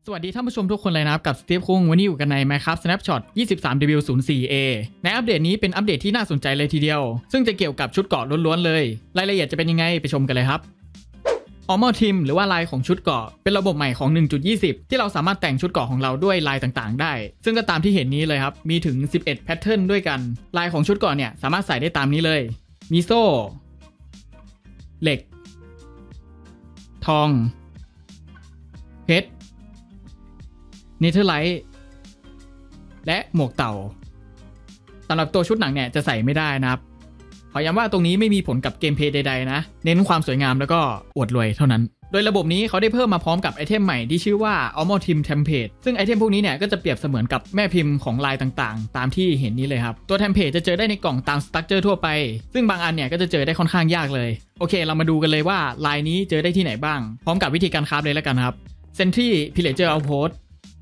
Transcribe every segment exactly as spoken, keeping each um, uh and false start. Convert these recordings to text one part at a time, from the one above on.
สวัสดีท่านผู้ชมทุกคนเลยนะครับกับสตีฟคุงวันนี้อยู่กันใน Minecraft Snapshot ยี่สิบสาม ดับเบิลยู ศูนย์ สี่ เอ ในอัปเดตนี้เป็นอัปเดตที่น่าสนใจเลยทีเดียวซึ่งจะเกี่ยวกับชุดเกราะล้วนๆเลยรายละเอียดจะเป็นยังไงไปชมกันเลยครับ Armor Team หรือว่าลายของชุดเกราะเป็นระบบใหม่ของ หนึ่งจุดยี่สิบ ที่เราสามารถแต่งชุดเกราะของเราด้วยลายต่างๆได้ซึ่งก็ตามที่เห็นนี้เลยครับมีถึงสิบเอ็ดแพทเทิร์นด้วยกันลายของชุดเกราะเนี่ยสามารถใส่ได้ตามนี้เลยมีโซ่เหล็กทองเพชรเนเธอร์ไลท์และหมวกเต่าสำหรับตัวชุดหนังเนี่ยจะใส่ไม่ได้นะครับขอย้ำว่าตรงนี้ไม่มีผลกับเกมเพลย์ใดๆนะเน้นความสวยงามแล้วก็อวดรวยเท่านั้นโดยระบบนี้เขาได้เพิ่มมาพร้อมกับไอเทมใหม่ที่ชื่อว่า Armor Team Template ซึ่งไอเทมพวกนี้เนี่ยก็จะเปรียบเสมือนกับแม่พิมพ์ของลายต่างๆตามที่เห็นนี้เลยครับตัว Template จะเจอได้ในกล่องตามสตรัคเจอร์ทั่วไปซึ่งบางอันเนี่ยก็จะเจอได้ค่อนข้างยากเลยโอเคเรามาดูกันเลยว่าลายนี้เจอได้ที่ไหนบ้างพร้อมกับวิธีการคราฟเลยแล้วกันครับ Sentry Pillager Outpost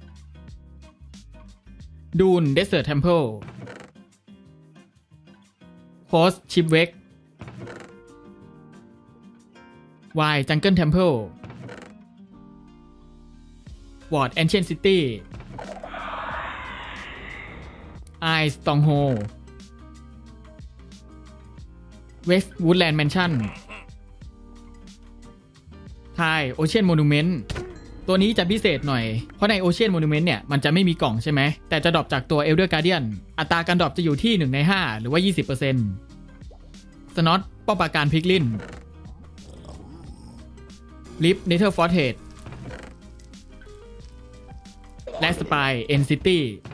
Dune Desert Temple Post Shipwreck Y Jungle Temple Ward Ancient City I Stronghold West Woodland Mansion Thai Ocean Monumentตัวนี้จะพิเศษหน่อยเพราะใน Ocean Monument เนี่ยมันจะไม่มีกล่องใช่ไหมแต่จะดรอปจากตัว Elder Guardian อัตราการดรอปจะอยู่ที่หนึ่งในห้าหรือว่า ยี่สิบเปอร์เซ็นต์ Snot ป้อมปราการพิกลิน Lip Nether Fortress และ Spy End City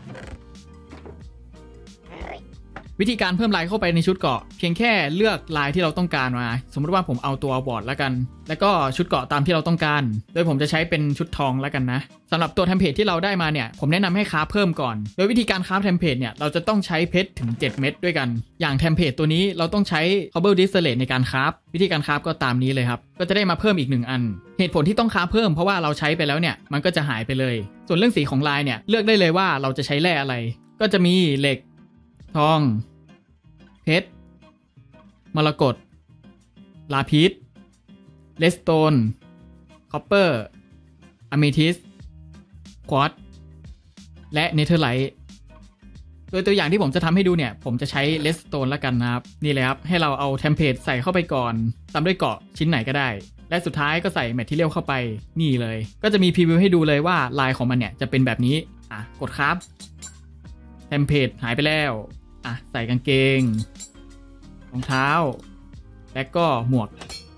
วิธีการเพิ่มลายเข้าไปในชุดเกราะเพียงแค่เลือกลายที่เราต้องการมาสมมติว่าผมเอาตัวบอร์ดแล้วกันแล้วก็ชุดเกราะตามที่เราต้องการโดยผมจะใช้เป็นชุดทองแล้วกันนะสำหรับตัวเทมเพลตที่เราได้มาเนี่ยผมแนะนำให้คราฟเพิ่มก่อนโดยวิธีการคราฟเทมเพลตเนี่ยเราจะต้องใช้เพชรถึงเจ็ดเม็ดด้วยกันอย่างเทมเพลตตัวนี้เราต้องใช้ Cobble Distillate ในการคราฟวิธีการคราฟก็ตามนี้เลยครับก็จะได้มาเพิ่มอีกหนึ่งอันเหตุผลที่ต้องคราฟเพิ่มเพราะว่าเราใช้ไปแล้วเนี่ยมันก็จะหายไปเลยส่วนเรื่องสีของลายเนี่ยเลือกได้เลยว่าเราจะใช้แร่อะไรก็จะมีเหล็กทองเพชรมรกตลาพิสเลสโตนคอปเปอร์อะเมทิสควอตซ์และเนเธอร์ไลท์โดยตัวอย่างที่ผมจะทำให้ดูเนี่ยผมจะใช้เลสโตนแล้วกันนะครับนี่เลยครับให้เราเอาเทมเพลตใส่เข้าไปก่อนตามด้วยเกาะชิ้นไหนก็ได้และสุดท้ายก็ใส่แมททีเรียลเข้าไปนี่เลยก็จะมีพรีวิวให้ดูเลยว่าลายของมันเนี่ยจะเป็นแบบนี้อ่ะกดครับเทมเพลตหายไปแล้วอ่ะใส่กางเกงรองเท้าและก็หมวก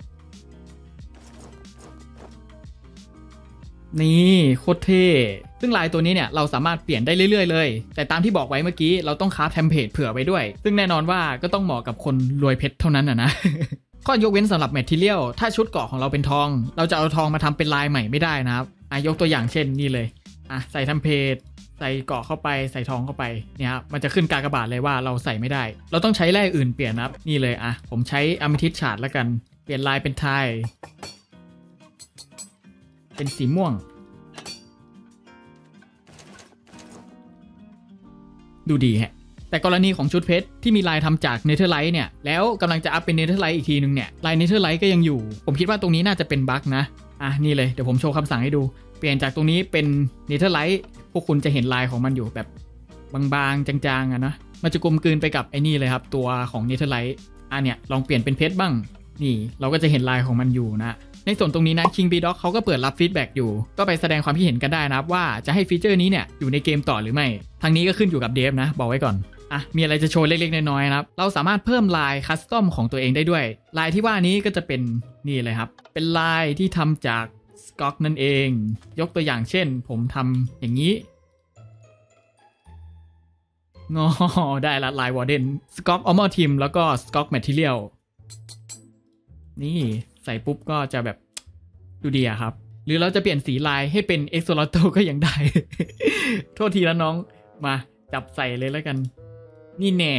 นี่โคตรเท่ซึ่งลายตัวนี้เนี่ยเราสามารถเปลี่ยนได้เรื่อยๆเลยแต่ตามที่บอกไว้เมื่อกี้เราต้องคราฟเทมเพลตเผื่อไว้ด้วยซึ่งแน่นอนว่าก็ต้องเหมาะกับคนรวยเพชรเท่านั้นนะนะ ข้อยกเว้นสำหรับแมททีเรียลถ้าชุดเกราะของเราเป็นทองเราจะเอาทองมาทำเป็นลายใหม่ไม่ได้นะครับอ่ะยกตัวอย่างเช่นนี่เลยอ่ะใส่เทมเพลตใส่เกาะเข้าไปใส่ทองเข้าไปเนี่ยครับมันจะขึ้นกากบาทเลยว่าเราใส่ไม่ได้เราต้องใช้แร่อื่นเปลี่ยนนะครับนี่เลยอ่ะผมใช้อะเมทิสชาร์ดแล้วกันเปลี่ยนลายเป็นไทยเป็นสีม่วงดูดีฮะแต่กรณีของชุดเพชรที่มีลายทำจากเนเธอร์ไลท์เนี่ยแล้วกำลังจะอัพเป็นเนเธอร์ไลท์อีกทีนึงเนี่ยลายเนเธอร์ไลท์ก็ยังอยู่ผมคิดว่าตรงนี้น่าจะเป็นบั๊กนะอ่ะนี่เลยเดี๋ยวผมโชว์คำสั่งให้ดูเปลี่ยนจากตรงนี้เป็นเนเธอร์ไลท์พวกคุณจะเห็นลายของมันอยู่แบบบางๆจางๆอะนะมันจะกลมกลืนไปกับไอ้นี่เลยครับตัวของเนเธอร์ไลท์อ่ะเนี่ยลองเปลี่ยนเป็นเพชรบ้างนี่เราก็จะเห็นลายของมันอยู่นะในส่วนตรงนี้นะ King Bee Dog เขาก็เปิดรับฟีดแบ็กอยู่ก็ไปแสดงความคิดเห็นกันได้นะครับว่าจะให้ฟีเจอร์นี้เนี่ยอยู่ในเกมต่อหรือไม่ทางนี้ก็ขึ้นอยู่กับเดฟนะบอกไว้ก่อนอ่ะมีอะไรจะโชว์เล็กๆน้อยๆนะครับเราสามารถเพิ่มลายคัสตอมของตัวเองได้ด้วยลายที่ว่านี้ก็จะเป็นนี่เลยครับเป็นลายที่ทำจากสก็อกนั่นเองยกตัวอย่างเช่นผมทำอย่างนี้งอได้ละลายวอร์เดนสก็อกออมอร์ทีมแล้วก็สก็อกแมททีเรียลนี่ใส่ปุ๊บก็จะแบบดูดีอะครับหรือเราจะเปลี่ยนสีลายให้เป็นเอ็กโซลอตโตก็ยังได้ โทษทีแล้วน้องมาจับใส่เลยแล้วกันนี่แน่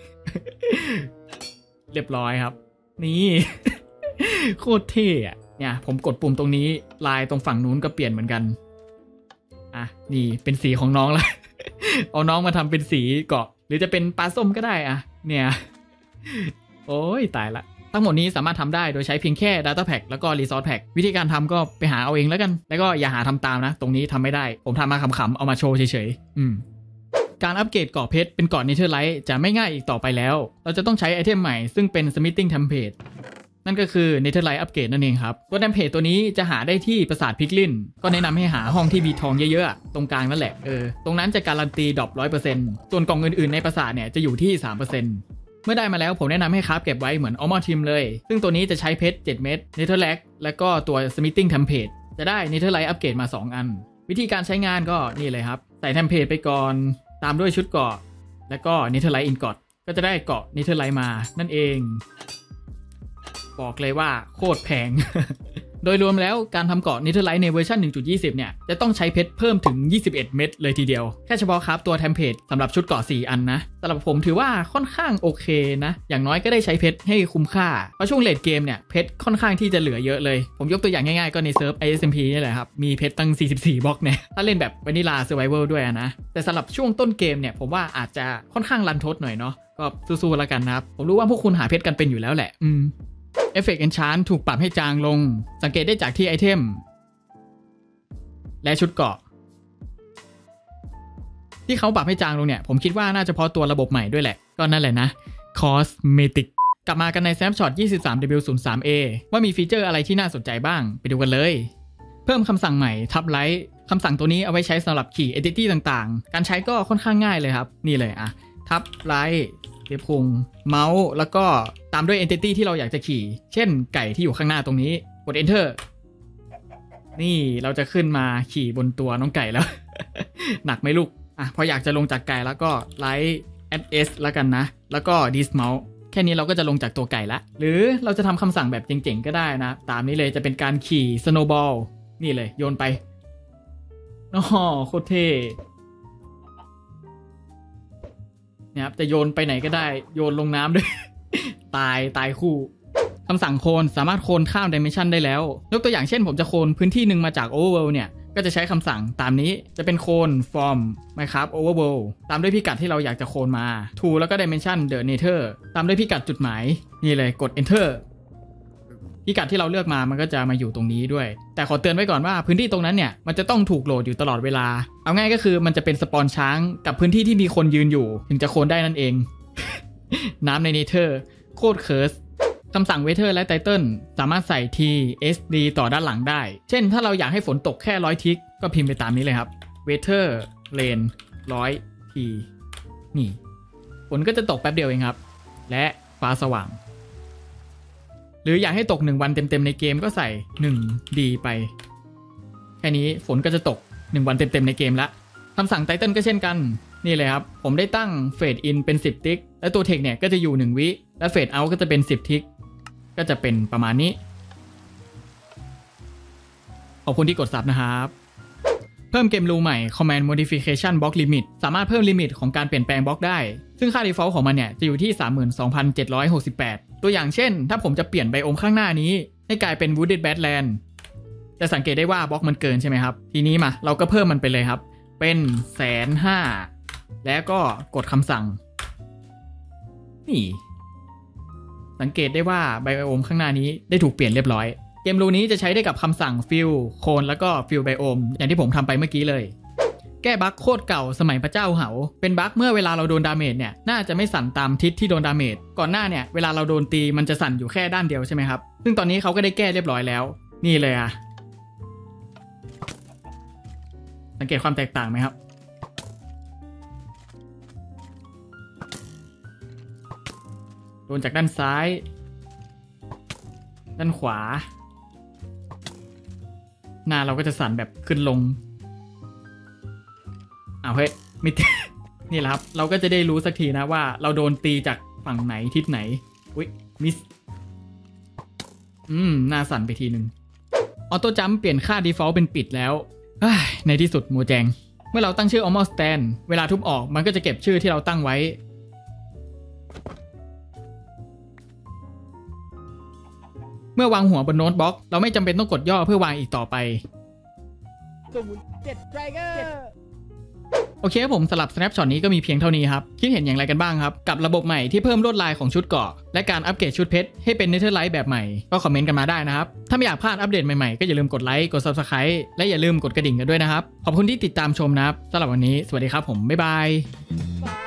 เรียบร้อยครับนี่ โคตรเท่อะเนี่ยผมกดปุ่มตรงนี้ลายตรงฝั่งนู้นก็เปลี่ยนเหมือนกันอ่ะนี่เป็นสีของน้องละ เอาน้องมาทำเป็นสีเกาะหรือจะเป็นปลาส้มก็ได้อ่ะเนี่ยโอ้ยตายละทั้งหมดนี้สามารถทำได้โดยใช้เพียงแค่ Data Pack แล้วก็ Resource Pack วิธีการทำก็ไปหาเอาเองแล้วกันแล้วก็อย่าหาทำตามนะตรงนี้ทำไม่ได้ผมทำมาขำๆเอามาโชว์เฉยๆอืมการอัปเกรดเกาะเพชรเป็นเกาะ Netherite จะไม่ง่ายอีกต่อไปแล้วเราจะต้องใช้ไอเทมใหม่ซึ่งเป็น Smithing Template นั่นก็คือ Netherite Upgrade นั่นเองครับตัว Template ตัวนี้จะหาได้ที่ปราสาทพิกลินก็แนะนำให้หาห้องที่มีทองเยอะๆตรงกลางนั่นแหละเออตรงนั้นจะการันตีดรอป ร้อยเปอร์เซ็นต์ ส่วนกล่องอื่นๆในปราสาทเนี่ยจะอยู่ที่ สามเปอร์เซ็นต์ เมื่อได้มาแล้วผมแนะนำให้คราฟเก็บไว้เหมือน Armor Trim เลยซึ่งตัวนี้จะใช้เพชรเจ็ดเม็ด Netherrack และก็ตัว Smithing Template จะได้ Netherite Upgrade มาสองอันวิธีการใช้งานก็นี่เลยครับใส่ Template ไปก่อนตามด้วยชุดเกราะแล้วก็ Netherite Ingot ก็จะได้เกราะ Netherite มานั่นเองบอกเลยว่าโคตรแพง โดยรวมแล้วการทำเกราะ Netherite ในเวอร์ชัน หนึ่งจุดยี่สิบ เนี่ยจะต้องใช้เพชรเพิ่มถึงยี่สิบเอ็ดเม็ดเลยทีเดียวแค่เฉพาะครับตัวเทมเพลตสำหรับชุดเกราะสี่อันนะสำหรับผมถือว่าค่อนข้างโอเคนะอย่างน้อยก็ได้ใช้เพชรให้คุ้มค่าเพราะช่วงเลทเกมเนี่ยเพชรค่อนข้างที่จะเหลือเยอะเลยผมยกตัวอย่างง่ายๆก็ในเซิร์ฟ ไอ เอส เอ็ม พี นี่แหละครับมีเพชรตั้งสี่สิบสี่บล็อกเนี่ยถ้าเล่นแบบวานิลาเซอร์ไวเวอร์ด้วยนะแต่สำหรับช่วงต้นเกมเนี่ยผมว่าอาจจะค่อนข้างรันทดหน่อยเนาะก็สู้ๆแล้วกันนะครับผมรู้ว่าพวกคุณหาเพชรกันเป็นอยู่แล้วแหละอืมเอฟเฟกต์ Enchant ถูกปรับให้จางลงสังเกตได้จากที่ไอเทมและชุดเกราะที่เขาปรับให้จางลงเนี่ยผมคิดว่าน่าจะเพราะตัวระบบใหม่ด้วยแหละก็นั่นแหละนะ Cosmetic กลับมากันใน Snapshot ยี่สิบสาม ดับเบิลยู ศูนย์ สาม เอ ว่ามีฟีเจอร์อะไรที่น่าสนใจบ้างไปดูกันเลยเพิ่มคำสั่งใหม่ทับไลท์คำสั่งตัวนี้เอาไว้ใช้สำหรับขี่ Entity ต่างๆการใช้ก็ค่อนข้างง่ายเลยครับนี่เลยอะทับไลท์เก็บพุงเมาส์แล้วก็ตามด้วย Entity ที่เราอยากจะขี่เช่นไก่ที่อยู่ข้างหน้าตรงนี้กด Enter นี่เราจะขึ้นมาขี่บนตัวน้องไก่แล้ว หนักไหมลูกอ่ะพออยากจะลงจากไก่แล้วก็ไลท์ add s แล้วกันนะแล้วก็ dismount แค่นี้เราก็จะลงจากตัวไก่ละหรือเราจะทำคำสั่งแบบเจ๋งๆก็ได้นะตามนี้เลยจะเป็นการขี่ snowball นี่เลยโยนไปอ๋อโคตรเท่เนี่ยครับจะโยนไปไหนก็ได้โยนลงน้ำด้วย ตายตายคู่คำสั่งโคนสามารถโคนข้ามดิเมนชันได้แล้วยกตัวอย่างเช่นผมจะโคนพื้นที่หนึ่งมาจาก Overworld เนี่ยก็จะใช้คำสั่งตามนี้จะเป็นโคน from Minecraft Overworld ตามด้วยพิกัดที่เราอยากจะโคนมา to แล้วก็ dimension the nether ตามด้วยพิกัดจุดหมายนี่เลยกด enter พิกัดที่เราเลือกมามันก็จะมาอยู่ตรงนี้ด้วยแต่ขอเตือนไว้ก่อนว่าพื้นที่ตรงนั้นเนี่ยมันจะต้องถูกโหลดอยู่ตลอดเวลาเอาง่ายก็คือมันจะเป็นสปอนช้างกับพื้นที่ที่มีคนยืนอยู่ถึงจะโคนได้นั่นเอง น้ำในเนเธอร์โคตรเคิร์สคำสั่ง weather และ title สามารถใส่ t s d ต่อด้านหลังได้เช่นถ้าเราอยากให้ฝนตกแค่ร้อยทิกก็พิมพ์ไปตามนี้เลยครับ weather rain ร้อย t นี่ฝนก็จะตกแป๊บเดียวเองครับและฟ้าสว่างหรืออยากให้ตกหนึ่งวันเต็มๆในเกมก็ใส่ หนึ่ง ดี ไปแค่นี้ฝนก็จะตกหนึ่งวันเต็มๆในเกมละคำสั่ง title ก็เช่นกันนี่เลยครับผมได้ตั้ง fade in เป็นสิบทิกและตัว text เนี่ยก็จะอยู่หนึ่งวิและ fade out ก็จะเป็นสิบทิกก็จะเป็นประมาณนี้ขอบคุณที่กดซับนะครับเพิ่มเกมรูใหม่ command modification block limit สามารถเพิ่มลิมิตของการเปลี่ยนแปลงบล็อกได้ซึ่งค่า default ของมันเนี่ยจะอยู่ที่ สามหมื่นสองพันเจ็ดร้อยหกสิบแปด ตัวอย่างเช่นถ้าผมจะเปลี่ยนไบโอมข้างหน้านี้ให้กลายเป็น wooded badland จะสังเกตได้ว่าบล็อกมันเกินใช่ไหมครับทีนี้มาเราก็เพิ่มมันไปเลยครับเป็นแสนห้าแล้วก็กดคำสั่งนี่สังเกตได้ว่าไบโอมข้างหน้านี้ได้ถูกเปลี่ยนเรียบร้อยเกมรูนี้จะใช้ได้กับคำสั่ง fill โคนแล้วก็ fill ไบโอมอย่างที่ผมทำไปเมื่อกี้เลยแก้บั๊กโคตรเก่าสมัยพระเจ้าเหาเป็นบั๊กเมื่อเวลาเราโดนดาเมจเนี่ยน่าจะไม่สั่นตามทิศที่โดนดาเมจก่อนหน้าเนี่ยเวลาเราโดนตีมันจะสั่นอยู่แค่ด้านเดียวใช่ไหมครับซึ่งตอนนี้เขาก็ได้แก้เรียบร้อยแล้วนี่เลยอะสังเกตความแตกต่างไหมครับโดนจากด้านซ้ายด้านขวาหน้าเราก็จะสั่นแบบขึ้นลงอ้าวเฮ้ยมิด นี่แหละครับเราก็จะได้รู้สักทีนะว่าเราโดนตีจากฝั่งไหนทิศไหนอุ๊ยมิสอืมหน้าสั่นไปทีนึงออโต้จัมป์เปลี่ยนค่า default เป็นปิดแล้วในที่สุดโมแจงเมื่อเราตั้งชื่อ Armor Stand เวลาทุบออกมันก็จะเก็บชื่อที่เราตั้งไว้เมื่อวางหัวบนโน้ตบล็อกเราไม่จำเป็นต้องกดย่อเพื่อวางอีกต่อไปศูนย์ เจ็ด Striker โอเคครับผมสำหรับ snapshot นี้ก็มีเพียงเท่านี้ครับคิดเห็นอย่างไรกันบ้างครับกับระบบใหม่ที่เพิ่มลวดลายของชุดเกราะและการอัปเกรดชุดเพชรให้เป็น Netherite แบบใหม่ก็คอมเมนต์กันมาได้นะครับถ้าไม่อยากพลาดอัปเดตใหม่ๆก็อย่าลืมกดไลค์กด Subscribe และอย่าลืมกดกระดิ่งกันด้วยนะครับขอบคุณที่ติดตามชมนะครับสำหรับวันนี้สวัสดีครับผมบ๊ายบาย